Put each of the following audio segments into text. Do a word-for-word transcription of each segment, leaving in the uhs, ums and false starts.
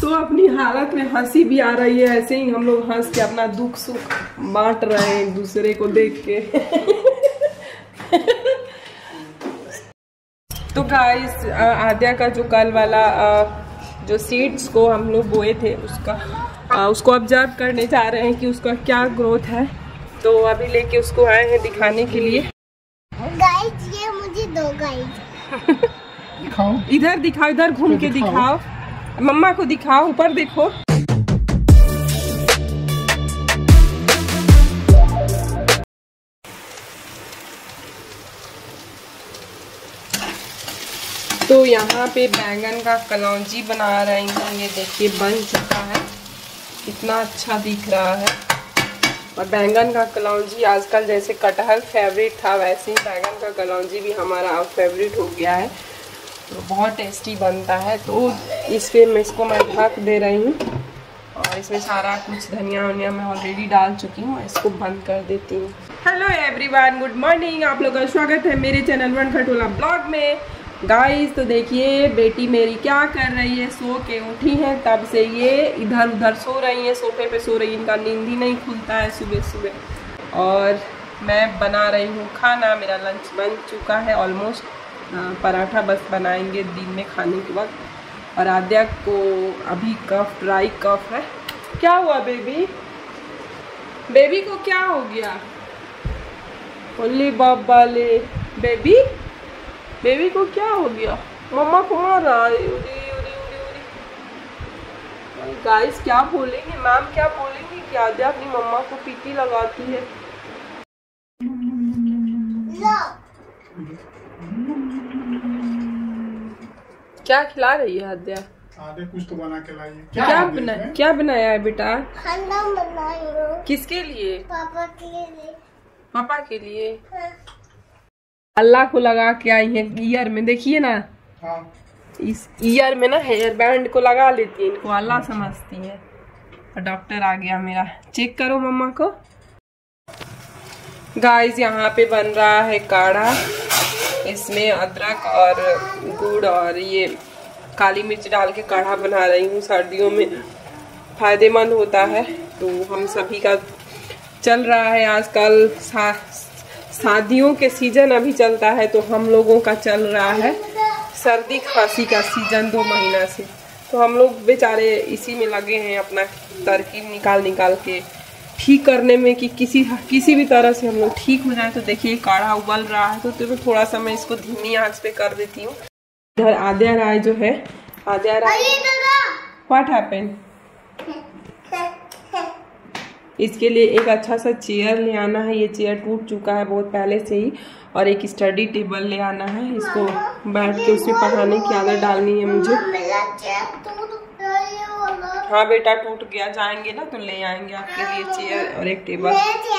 तो अपनी हालत में हंसी भी आ रही है, ऐसे ही हम लोग हंस के अपना दुख सुख बांट रहे हैं एक दूसरे को देख के। तो गाइस आद्या का जो कल वाला जो सीड्स को हम लोग बोए थे उसका उसको ऑब्जर्व करने जा रहे हैं कि उसका क्या ग्रोथ है। तो अभी लेके उसको आए हैं दिखाने के लिए। गाइस ये मुझे दो गाइस। दिखाओ, इधर दिखाओ, इधर घूम के दिखाओ, मम्मा को दिखाओ, ऊपर देखो। तो यहाँ पे बैंगन का कलौंजी बना रही हूँ। ये देखिए बन चुका है, कितना अच्छा दिख रहा है। और बैंगन का कलौंजी आजकल जैसे कटहल फेवरेट था वैसे ही बैंगन का कलौंजी भी हमारा अब फेवरेट हो गया है। तो बहुत टेस्टी बनता है। तो इसके मैं इसको मैं ढक दे रही हूँ और इसमें सारा कुछ धनिया वनिया मैं ऑलरेडी डाल चुकी हूँ। इसको बंद कर देती हूँ। Hello everyone, good morning. आप लोगों का स्वागत है मेरे चैनल वन खटोला ब्लॉग में। गाइस तो देखिए बेटी मेरी क्या कर रही है, सो के उठी है तब से ये इधर उधर सो रही है, सोफे पे सो रही है। इनका नींद ही नहीं खुलता है सुबह सुबह। और मैं बना रही हूँ खाना। मेरा लंच बन चुका है ऑलमोस्ट। पराठा बस बनाएंगे दिन में खाने के वक्त। और आद्या को अभी कफ, ड्राई कफ है। क्या हुआ बेबी? बेबी को क्या हो गया? ओली बाबा ले बेबी, बेबी को क्या हो गया? मम्मा को मार रहा है। उरी उरी उरी उरी। गाइस क्या बोलेंगे, मैम क्या बोलेंगे कि आद्या अपनी मम्मा को पीटी लगाती है। क्या खिला रही है आद्या? आद्या कुछ तो बना के लाई है। क्या, क्या बना क्या बनाया है बेटा? खाना बनाई हूँ। किसके लिए? पापा के लिए। पापा के लिए? हाँ। अल्लाह को लगा के आई है ईयर में, देखिए ना। हाँ। इस ईयर में ना हेयर बैंड को लगा लेती है, इनको अल्लाह समझती है। और डॉक्टर आ गया मेरा। चेक करो मम्मा को। गाइस यहाँ पे बन रहा है काढ़ा। इसमें अदरक और गुड़ और ये काली मिर्च डाल के काढ़ा बना रही हूँ। सर्दियों में फायदेमंद होता है। तो हम सभी का चल रहा है आजकल सा, शादियों के सीजन अभी चलता है, तो हम लोगों का चल रहा है सर्दी खांसी का सीजन दो महीना से। तो हम लोग बेचारे इसी में लगे हैं, अपना तरकीब निकाल निकाल के ठीक करने में कि किसी किसी भी तरह से हम लोग ठीक हो जाए। तो देखिए काढ़ा उबल रहा है, तो, तो थोड़ा सा मैं इसको धीमी आंच पे कर देती हूँ। इधर आद्या राय जो है, आद्या राय व्हाट हैपेंड, इसके लिए एक अच्छा सा चेयर ले आना है। ये चेयर टूट चुका है बहुत पहले से ही। और एक स्टडी टेबल ले आना है। इसको बैठ के उसमें पढ़ाने की आदत डालनी है मुझे। हाँ बेटा टूट गया, जाएंगे ना तो ले आएंगे आपके लिए चेयर और एक टेबल।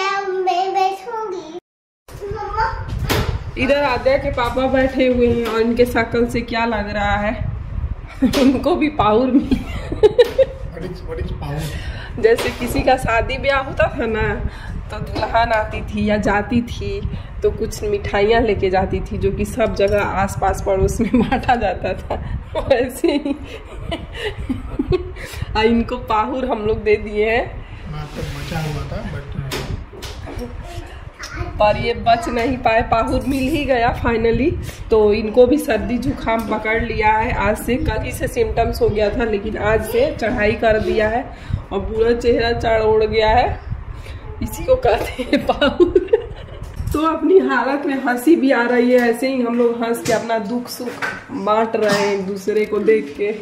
इधर आद्या के पापा बैठे हुए हैं और इनके शक्ल से क्या लग रहा है उनको भी पाहुर मिली। जैसे किसी का शादी ब्याह होता था ना, तो दुल्हन आती थी या जाती थी तो कुछ मिठाइयाँ लेके जाती थी जो कि सब जगह आसपास पड़ोस में बांटा जाता था, वैसे ही इनको पाहुर हम लोग दे दिए हैं। तो बचा हुआ था बट पर ये बच नहीं पाए, पाहुर मिल ही गया फाइनली। तो इनको भी सर्दी जुकाम पकड़ लिया है आज से। कल ही से सिम्टम्स हो गया था, लेकिन आज से चढ़ाई कर दिया है और पूरा चेहरा चढ़ उड़ गया है। इसी को कहते हैं पाहुर। तो अपनी हालत में हंसी भी आ रही है, ऐसे ही हम लोग हंस के अपना दुख सुख बांट रहे हैं एक दूसरे को देख के।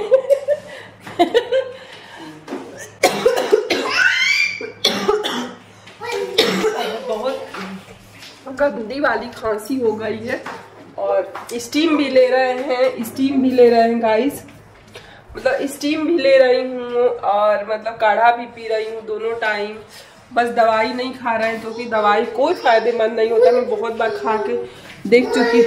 बहुत गंदी वाली खांसी हो गई है और स्टीम भी ले रहे हैं, स्टीम भी ले रहे हैं गाइस। मतलब स्टीम भी ले रही हूँ और मतलब काढ़ा भी पी रही हूँ दोनों टाइम। बस दवाई नहीं खा रहे हैं क्योंकि दवाई कोई फायदेमंद नहीं होता। मैं बहुत बार खा के देख चुकी।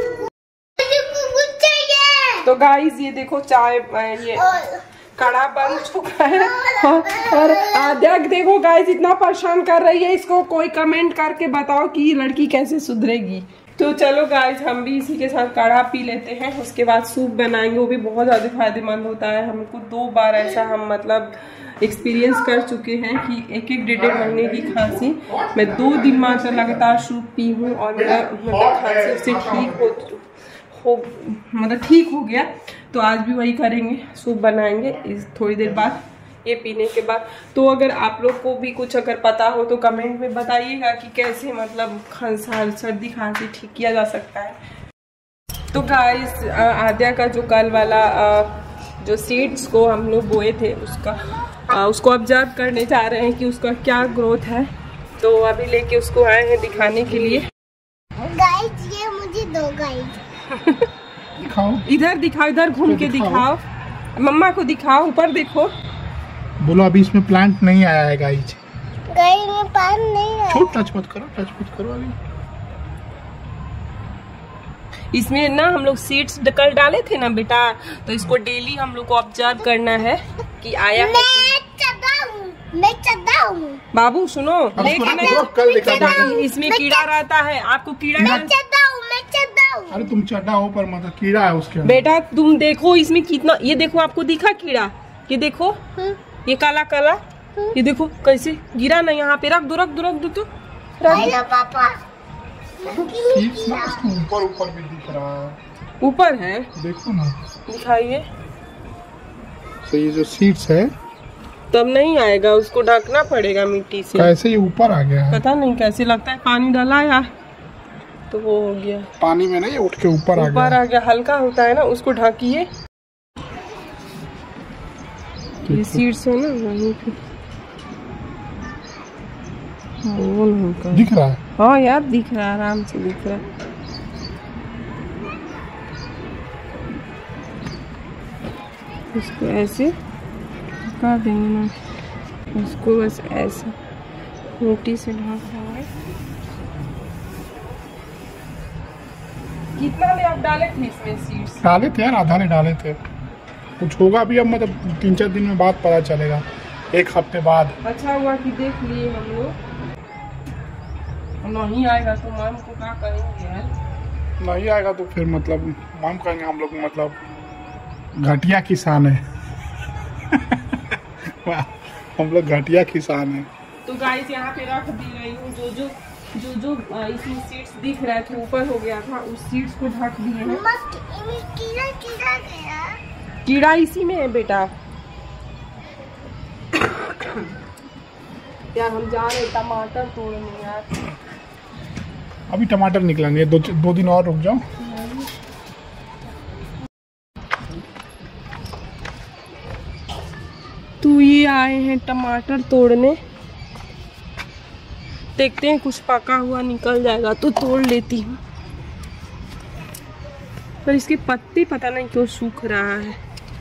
तो गाइस ये देखो चाय, ये काढ़ा बन चुका है। और आद्या देखो गाइस इतना परेशान कर रही है, इसको कोई कमेंट करके बताओ कि ये लड़की कैसे सुधरेगी। तो चलो गाइस, हम भी इसी के साथ काढ़ा पी लेते हैं, उसके बाद सूप बनाएंगे। वो भी बहुत ज़्यादा फायदेमंद होता है। हमको दो बार ऐसा हम मतलब एक्सपीरियंस कर चुके हैं कि एक एक डेढ़ डेढ़ महीने की खांसी मैं दो दिन मात्र लगातार सूप पी हूँ और मेरा मतलब खांसी से ठीक हो हो मतलब ठीक हो गया। तो आज भी वही करेंगे, सूप बनाएंगे इस थोड़ी देर बाद ये पीने के बाद। तो अगर आप लोग को भी कुछ अगर पता हो तो कमेंट में बताइएगा कि कैसे मतलब खांसी सर्दी खांसी ठीक किया जा सकता है। तो गाइस, आद्या का जो कल वाला जो सीड्स को हम लोग बोए थे उसका आ, उसको ऑब्जर्व करने जा रहे हैं कि उसका क्या ग्रोथ है। तो अभी लेके उसको आए हैं दिखाने के लिए। गाइस ये मुझे दो गाइस। दिखाओ, इधर दिखाओ, इधर घूम के दिखाओ, मम्मा को दिखाओ, ऊपर देखो। बोलो अभी इसमें प्लांट नहीं आया है गाइस। गाइस में पान नहीं है। छोड़, टच मत करो, टच मत करो अभी। इसमें ना हम लोग सीड्स कल डाले थे ना बेटा, तो इसको डेली हम लोग को ऑब्जर्व करना है कि आया है। मैं चढ़ा हूँ, मैं चढ़ा हूँ। बाबू सुनो, लेकिन कल दिखा इसमें कीड़ा रहता है, आपको कीड़ा मैं चढ़ा हूँ, मैं चढ़ा हूँ। अरे तुम चढ़ा हो पर मतलब कीड़ा है उसके अंदर। बेटा तुम देखो इसमें कितना, ये देखो आपको दिखा कीड़ा, ये देखो ये काला काला, ये देखो कैसे गिरा ना, यहाँ पे रख दो रख दो रख दो तो हेलो पापा। ऊपर ऊपर भी दिख रहा है, ऊपर है, देखो ना, दिखाइए। तो ये जो सीड्स है तब नहीं आएगा, उसको ढकना पड़ेगा मिट्टी से। कैसे ये ऊपर आ गया है? पता नहीं कैसे, लगता है पानी डाला यार तो वो हो गया। पानी में नहीं, उठ के ऊपर आ गया। ऊपर आ गया, हल्का होता है ना, उसको ढकिए। ये सीड्स है ना वहीं पे, वो नहीं कर दिख रहा है। हाँ यार दिख रहा है, आराम से दिख रहा है। इसको ऐसे कर देंगे ना, इसको बस ऐसे मिट्टी से ढक देंगे। कितना में आप डाले थे इसमें सीड्स? डाले थे यार, आधा ने डाले थे। कुछ होगा भी अब, मतलब तीन चार दिन में बाद पता चलेगा, एक हफ्ते बाद। अच्छा हुआ कि देख लिए हम लोग। नहीं आएगा तो मैम को क्या करेंगे यार? नहीं आएगा तो फिर मतलब माम कहेंगे हम लोग मतलब घटिया किसान है। हम लोग घटिया किसान है। तो गाइस यहाँ पे रख दी रही हूँ, जो जो जो जो इसमें सीड्स दिख रहे थे ऊपर हो गया था, उस सीड्स को ढक दिए हैं। कीड़ा कीड़ा गया। कीड़ा इसी में है बेटा। यार हम जा रहे टमाटर तोड़ने यार। अभी टमाटर निकला नहीं है, दो दो दिन और रुक जाओ। तो ये आए हैं टमाटर तोड़ने, देखते हैं कुछ पका हुआ निकल जाएगा तो तोड़ लेती हूँ। पर इसके पत्ते पता नहीं क्यों सूख रहा है।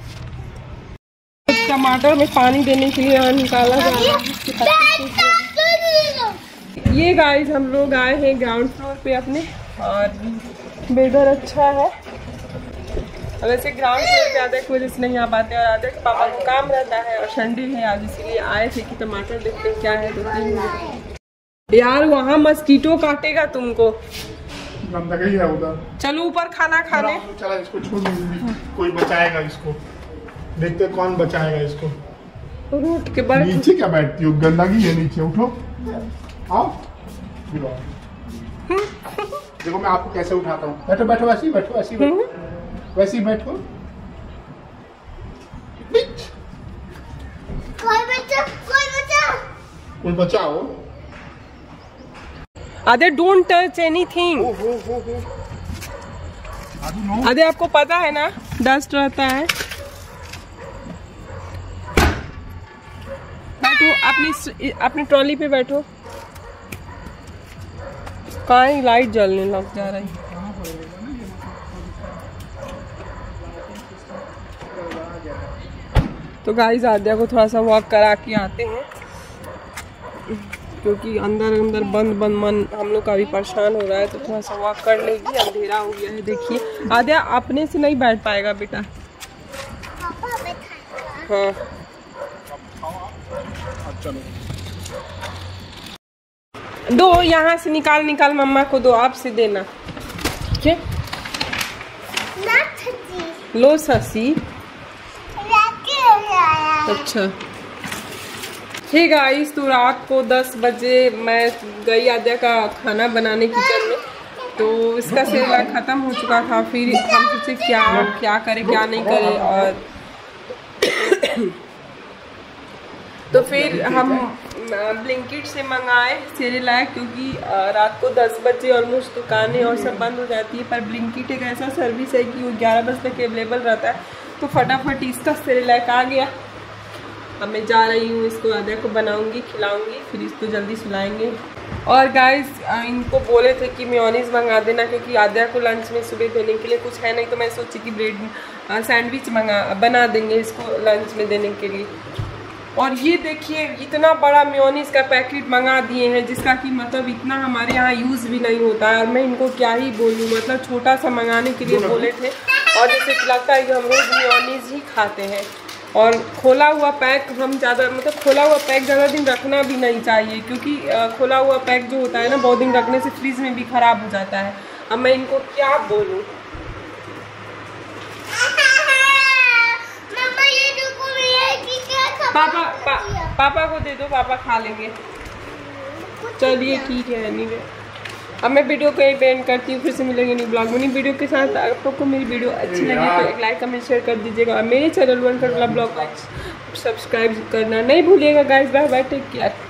टमाटर में पानी देने के लिए निकाला जा रहा है, इसके पत्ते सूख रहे हैं। ये गाइस हम लोग आए हैं ग्राउंड फ्लोर पे अपने, और वेदर अच्छा है। वैसे ग्राउंड फ्लोर पे आधे की वजह से नहीं आ पाते, और आधे के पापा को काम रहता है और संडे है आज, इसीलिए आए थे कि टमाटर देखते हैं क्या है। तो यार वहाँ मस्कीटो काटेगा तुमको, गंदगी है उधर। चलो ऊपर खाना खाने। चला इसको छोड़ दीजिए, कोई बचाएगा इसको, देखते कौन बचाएगा इसको। रूट के बैठ। नीचे क्या बैठती हो, गंदगी है नीचे, उठो आओ। देखो मैं आपको कैसे उठाता हूँ, बैठो बैठो, वैसे ही बैठो, वैसे ही बैठो, वैसे ही बैठो। कोई बच्चा, कोई बच्चा, कोई बचाओ। अरे डोंट टच एनीथिंग। अरे आपको पता है ना डस्ट रहता है। बैठो अपनी अपनी ट्रॉली पे बैठो। कहाँ ही लाइट जलने लग जा रही। तो गाइस आद्या को थोड़ा सा वॉक करा के आते हैं, क्योंकि अंदर अंदर बंद बंद मन हम लोग का भी परेशान हो रहा है। तो थोड़ा सा वॉक कर लेगी, अंधेरा हो गया है। देखिए आद्या अपने से नहीं बैठ पाएगा बेटा। हाँ चलो दो, यहाँ से निकाल निकाल मम्मा को दो, आप से देना। लो ससी। अच्छा हे गाइस, तो रात को दस बजे मैं गई आद्या का खाना बनाने किचन में, तो इसका सेरेलैक ख़त्म हो चुका था। फिर हम सोचे क्या क्या करें क्या नहीं करें, और तो फिर हम ब्लिंकिट से मंगाए सेरेलैक, क्योंकि रात को दस बजे ऑलमोस्ट दुकानें और सब बंद हो जाती है। पर ब्लिंकिट एक ऐसा सर्विस है कि वो ग्यारह बजे तक अवेलेबल रहता है, तो फटाफट इसका सेरेलैक आ गया। अब मैं जा रही हूँ, इसको आद्या को बनाऊंगी, खिलाऊंगी, फिर इसको जल्दी सुलाएंगे। और गाइस इनको बोले थे कि मेयोनीज मंगा देना, क्योंकि आद्या को लंच में सुबह देने के लिए कुछ है नहीं, तो मैं सोची कि ब्रेड सैंडविच मंगा बना देंगे इसको लंच में देने के लिए। और ये देखिए इतना बड़ा मेयोनीज का पैकेट मंगा दिए हैं, जिसका कि मतलब इतना हमारे यहाँ यूज़ भी नहीं होता है। और मैं इनको क्या ही बोलूँ, मतलब छोटा सा मंगाने के लिए बोले थे, और जैसे कि लगता है कि हम रोज़ मेयोनीज ही खाते हैं। और खोला हुआ पैक हम ज़्यादा मतलब खोला हुआ पैक ज़्यादा दिन रखना भी नहीं चाहिए, क्योंकि खोला हुआ पैक जो होता है ना, बहुत दिन रखने से फ्रीज में भी ख़राब हो जाता है। अब मैं इनको क्या बोलूँ। पापा पा, पापा को दे दो, पापा खा लेंगे। चलिए ठीक है। नहीं अब मैं वीडियो को यही एंड करती हूँ, फिर से मिलेंगे न्यू ब्लॉग में। न्यू वीडियो के साथ आप लोग को मेरी वीडियो अच्छी लगी तो एक लाइक कमेंट शेयर कर दीजिएगा, और मेरे चैनल वन कर ब्लॉग को सब्सक्राइब करना नहीं भूलिएगा guys. Bye bye, take care.